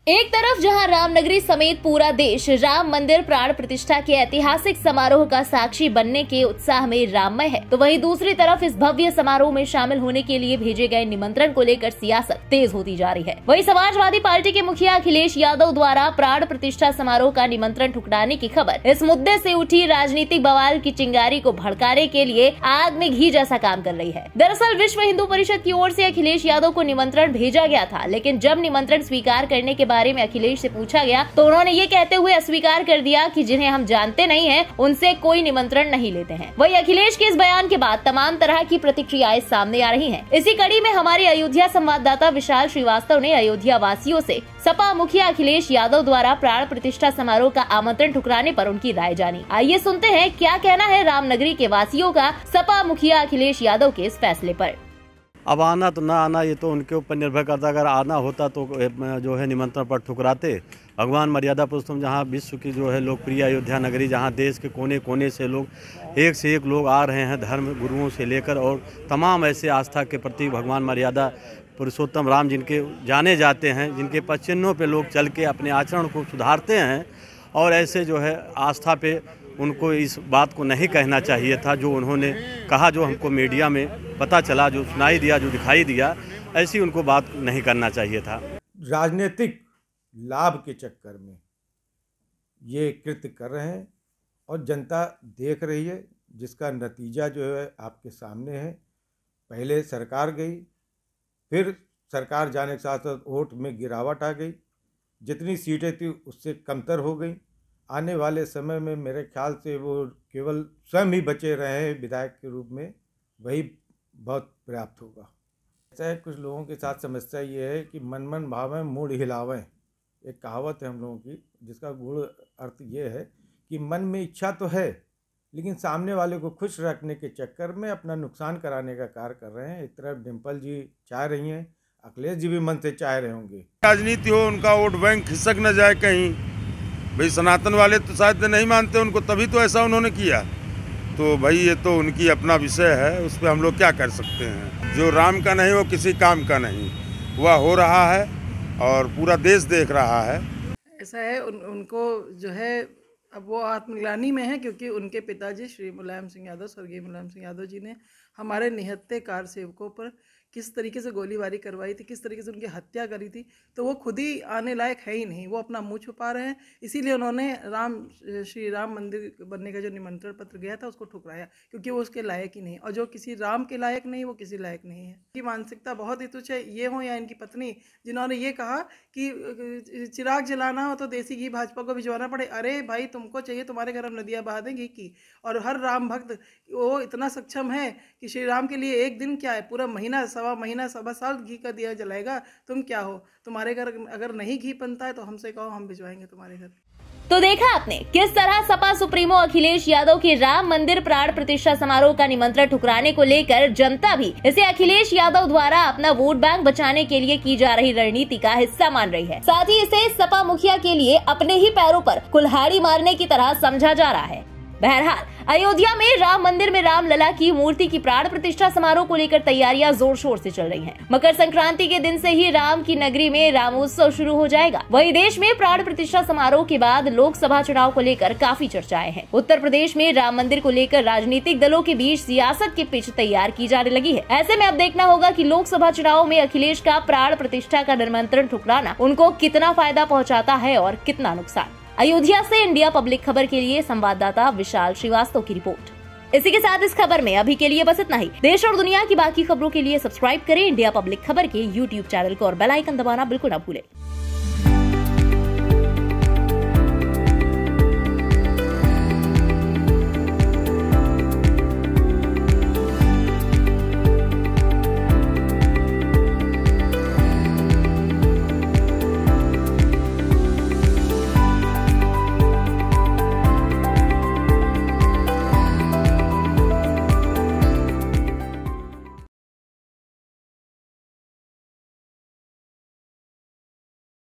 एक तरफ जहां रामनगरी समेत पूरा देश राम मंदिर प्राण प्रतिष्ठा के ऐतिहासिक समारोह का साक्षी बनने के उत्साह में राममय है, तो वहीं दूसरी तरफ इस भव्य समारोह में शामिल होने के लिए भेजे गए निमंत्रण को लेकर सियासत तेज होती जा रही है। वहीं समाजवादी पार्टी के मुखिया अखिलेश यादव द्वारा प्राण प्रतिष्ठा समारोह का निमंत्रण ठुकराने की खबर इस मुद्दे से उठी राजनीतिक बवाल की चिंगारी को भड़काने के लिए आग में घी जैसा काम कर रही है। दरअसल विश्व हिंदू परिषद की ओर से अखिलेश यादव को निमंत्रण भेजा गया था, लेकिन जब निमंत्रण स्वीकार करने के बारे में अखिलेश से पूछा गया तो उन्होंने ये कहते हुए अस्वीकार कर दिया कि जिन्हें हम जानते नहीं हैं उनसे कोई निमंत्रण नहीं लेते हैं। वही अखिलेश के इस बयान के बाद तमाम तरह की प्रतिक्रियाएं सामने आ रही हैं। इसी कड़ी में हमारे अयोध्या संवाददाता विशाल श्रीवास्तव ने अयोध्या वासियों से सपा मुखिया अखिलेश यादव द्वारा प्राण प्रतिष्ठा समारोह का आमंत्रण ठुकराने पर उनकी राय जानी। आइए सुनते हैं क्या कहना है रामनगरी के वासियों का सपा मुखिया अखिलेश यादव के इस फैसले पर। अब आना तो ना आना ये तो उनके ऊपर निर्भर करता। अगर आना होता तो जो है निमंत्रण पर ठुकराते। भगवान मर्यादा पुरुषोत्तम जहाँ विश्व की जो है लोकप्रिय अयोध्या नगरी, जहाँ देश के कोने कोने से लोग एक से एक लोग आ रहे हैं, धर्म गुरुओं से लेकर और तमाम ऐसे आस्था के प्रतीक भगवान मर्यादा पुरुषोत्तम राम जिनके जाने जाते हैं, जिनके पदचिन्हों पे लोग चल के अपने आचरण को सुधारते हैं, और ऐसे जो है आस्था पे उनको इस बात को नहीं कहना चाहिए था जो उन्होंने कहा, जो हमको मीडिया में पता चला, जो सुनाई दिया, जो दिखाई दिया, ऐसी उनको बात नहीं करना चाहिए था। राजनीतिक लाभ के चक्कर में ये कृत्य कर रहे हैं और जनता देख रही है, जिसका नतीजा जो है आपके सामने है। पहले सरकार गई, फिर सरकार जाने के साथ साथ वोट में गिरावट आ गई, जितनी सीटें थी उससे कमतर हो गई। आने वाले समय में मेरे ख्याल से वो केवल स्वयं ही बचे रहे हैं विधायक के रूप में, वही बहुत पर्याप्त होगा। ऐसा है, कुछ लोगों के साथ समस्या ये है कि मन मन भावें मूड हिलावें, एक कहावत है हम लोगों की, जिसका गूढ़ अर्थ ये है कि मन में इच्छा तो है लेकिन सामने वाले को खुश रखने के चक्कर में अपना नुकसान कराने का कार्य कर रहे हैं। एक तरफ डिम्पल जी चाह रही हैं, अखिलेश जी भी मन से चाह रहे होंगे राजनीति हो, उनका वोट बैंक खिसक न जाए कहीं। भाई सनातन वाले तो शायद नहीं मानते उनको, तभी तो ऐसा उन्होंने किया। तो भाई ये तो उनकी अपना विषय है, उस पर हम लोग क्या कर सकते हैं। जो राम का नहीं वो किसी काम का नहीं, वह हो रहा है और पूरा देश देख रहा है। ऐसा है, उनको जो है अब वो आत्मग्लानि में है, क्योंकि उनके पिताजी श्री मुलायम सिंह यादव, स्वर्गीय मुलायम सिंह यादव जी ने हमारे निहत्थे कार सेवकों पर किस तरीके से गोलीबारी करवाई थी, किस तरीके से उनकी हत्या करी थी, तो वो खुद ही आने लायक है ही नहीं। वो अपना मुंह छुपा रहे हैं, इसीलिए उन्होंने श्री राम मंदिर बनने का जो निमंत्रण पत्र गया था उसको ठुकराया, क्योंकि वो उसके लायक ही नहीं। और जो किसी राम के लायक नहीं, वो किसी लायक नहीं है। इनकी मानसिकता बहुत ही तुच्छ है। ये हो या इनकी पत्नी, जिन्होंने ये कहा कि चिराग जलाना हो तो देसी घी भाजपा को भिजवाना पड़े। अरे भाई, तुमको चाहिए तुम्हारे घर हम नदियाँ बहा दें घी की। और हर राम भक्त वो इतना सक्षम है कि श्री राम के लिए एक दिन क्या है, पूरा महीना, सवा महीना, सवा साल घी का दिया जलाएगा। तुम क्या हो, तुम्हारे घर अगर नहीं घी बनता है तो हमसे कहो, हम भिजवाएंगे तुम्हारे घर। तो देखा आपने किस तरह सपा सुप्रीमो अखिलेश यादव के राम मंदिर प्राण प्रतिष्ठा समारोह का निमंत्रण ठुकराने को लेकर जनता भी इसे अखिलेश यादव द्वारा अपना वोट बैंक बचाने के लिए की जा रही रणनीति का हिस्सा मान रही है। साथ ही इसे सपा मुखिया के लिए अपने ही पैरों पर कुल्हाड़ी मारने की तरह समझा जा रहा है। बहरहाल अयोध्या में राम मंदिर में राम लला की मूर्ति की प्राण प्रतिष्ठा समारोह को लेकर तैयारियां जोर शोर से चल रही हैं। मकर संक्रांति के दिन से ही राम की नगरी में रामोत्सव शुरू हो जाएगा। वहीं देश में प्राण प्रतिष्ठा समारोह के बाद लोकसभा चुनाव को लेकर काफी चर्चाएं हैं। उत्तर प्रदेश में राम मंदिर को लेकर राजनीतिक दलों के बीच सियासत की पिच तैयार की जाने लगी है। ऐसे में अब देखना होगा कि लोकसभा चुनाव में अखिलेश का प्राण प्रतिष्ठा का निमंत्रण ठुकराना उनको कितना फायदा पहुँचाता है और कितना नुकसान। अयोध्या से इंडिया पब्लिक खबर के लिए संवाददाता विशाल श्रीवास्तव की रिपोर्ट। इसी के साथ इस खबर में अभी के लिए बस इतना ही। देश और दुनिया की बाकी खबरों के लिए सब्सक्राइब करें इंडिया पब्लिक खबर के YouTube चैनल को और बेल आइकन दबाना बिल्कुल न भूलें।